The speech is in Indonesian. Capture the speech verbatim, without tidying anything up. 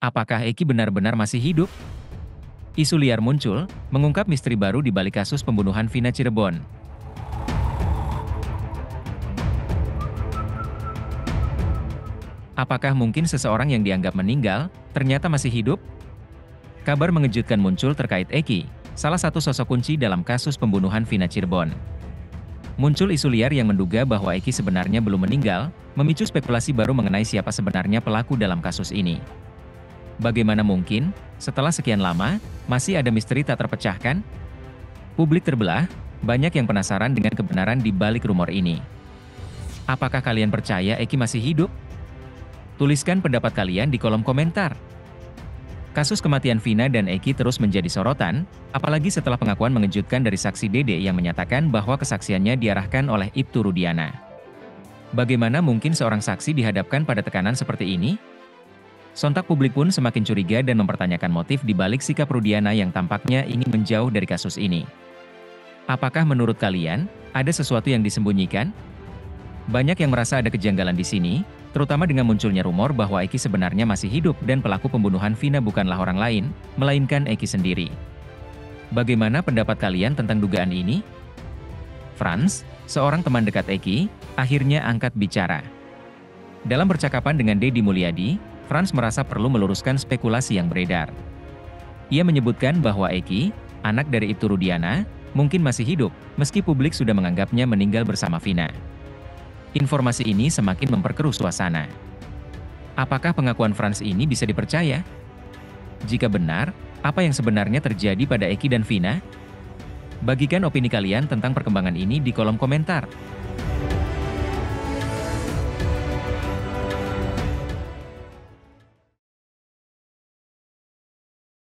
Apakah Eki benar-benar masih hidup? Isu liar muncul, mengungkap misteri baru di balik kasus pembunuhan Vina Cirebon. Apakah mungkin seseorang yang dianggap meninggal, ternyata masih hidup? Kabar mengejutkan muncul terkait Eki, salah satu sosok kunci dalam kasus pembunuhan Vina Cirebon. Muncul isu liar yang menduga bahwa Eki sebenarnya belum meninggal, memicu spekulasi baru mengenai siapa sebenarnya pelaku dalam kasus ini. Bagaimana mungkin, setelah sekian lama, masih ada misteri tak terpecahkan? Publik terbelah, banyak yang penasaran dengan kebenaran di balik rumor ini. Apakah kalian percaya Eki masih hidup? Tuliskan pendapat kalian di kolom komentar. Kasus kematian Vina dan Eki terus menjadi sorotan, apalagi setelah pengakuan mengejutkan dari saksi Dede yang menyatakan bahwa kesaksiannya diarahkan oleh Ibtu Rudiana. Bagaimana mungkin seorang saksi dihadapkan pada tekanan seperti ini? Sontak publik pun semakin curiga dan mempertanyakan motif di balik sikap Rudiana yang tampaknya ingin menjauh dari kasus ini. Apakah menurut kalian, ada sesuatu yang disembunyikan? Banyak yang merasa ada kejanggalan di sini, terutama dengan munculnya rumor bahwa Eki sebenarnya masih hidup dan pelaku pembunuhan Vina bukanlah orang lain, melainkan Eki sendiri. Bagaimana pendapat kalian tentang dugaan ini? Franz, seorang teman dekat Eki, akhirnya angkat bicara. Dalam percakapan dengan Deddy Mulyadi, Franz merasa perlu meluruskan spekulasi yang beredar. Ia menyebutkan bahwa Eki, anak dari Ibtu Rudiana, mungkin masih hidup, meski publik sudah menganggapnya meninggal bersama Vina. Informasi ini semakin memperkeruh suasana. Apakah pengakuan Franz ini bisa dipercaya? Jika benar, apa yang sebenarnya terjadi pada Eki dan Vina? Bagikan opini kalian tentang perkembangan ini di kolom komentar.